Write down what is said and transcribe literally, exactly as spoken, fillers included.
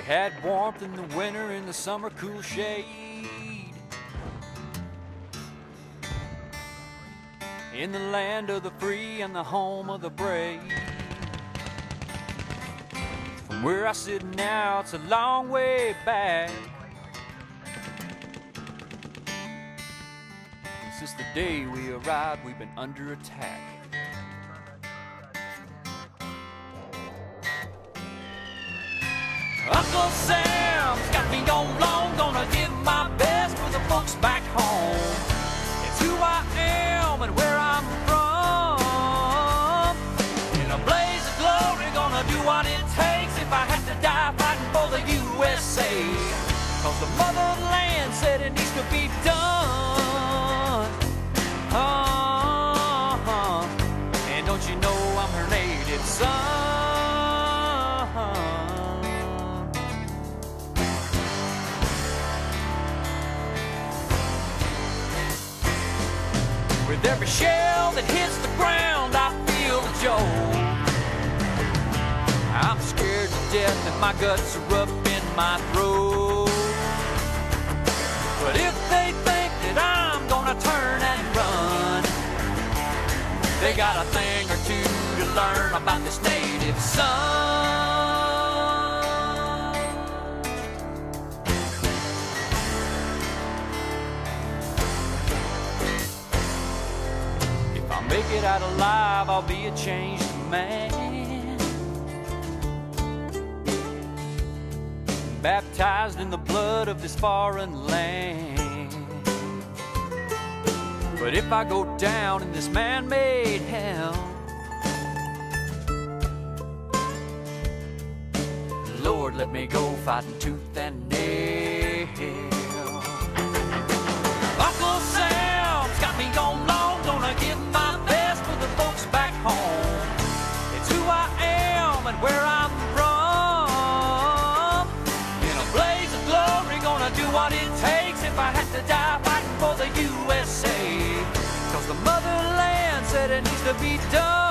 We had warmth in the winter, in the summer cool shade. In the land of the free and the home of the brave. From where I sit now, it's a long way back. And since the day we arrived, we've been under attack. Uncle Sam's got me on long, gonna give my best for the folks back home. It's who I am and where I'm from. In a blaze of glory, gonna do what it takes if I have to die fighting for the U S A. Cause the motherland said it needs to be done. Uh-huh. And don't you know I'm her native son? With every shell that hits the ground, I feel the jolt. I'm scared to death and my guts are up in my throat. But if they think that I'm gonna turn and run, they got a thing or two to learn about this native son. Make it out alive, I'll be a changed man. Baptized in the blood of this foreign land. But if I go down in this man-made hell, Lord, let me go fighting tooth and nail. Uncle Sam's got me on long, gonna give my best for the folks back home. It's who I am and where I'm from. In a blaze of glory, gonna do what it takes if I have to die fighting for the U S A. Cause the motherland said it needs to be done.